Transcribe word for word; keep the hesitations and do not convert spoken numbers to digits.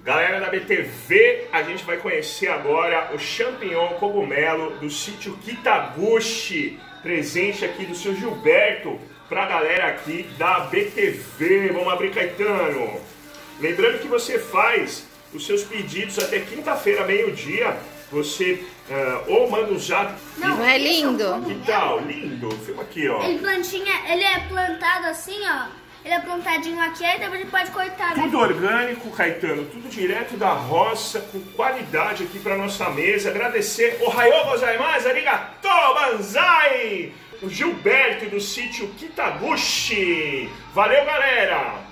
Galera da B T V, a gente vai conhecer agora o champignon cogumelo do sítio Kitabushi, presente aqui do seu Gilberto, pra galera aqui da B T V. Vamos abrir, Caetano. Lembrando que você faz os seus pedidos até quinta-feira, meio-dia. Você uh, ou manda um zap. Não, é lindo. Que tal? Lindo. Filma aqui, ó. Ele, plantinha, ele é plantado assim, ó. Ele é plantadinho aqui, aí depois ele pode cortar. Tudo orgânico, Caetano. Tudo direto da roça, com qualidade aqui para nossa mesa. Agradecer. Ohayou gozaimasu, arigato, banzai! O Gilberto do sítio Kitabushi. Valeu, galera!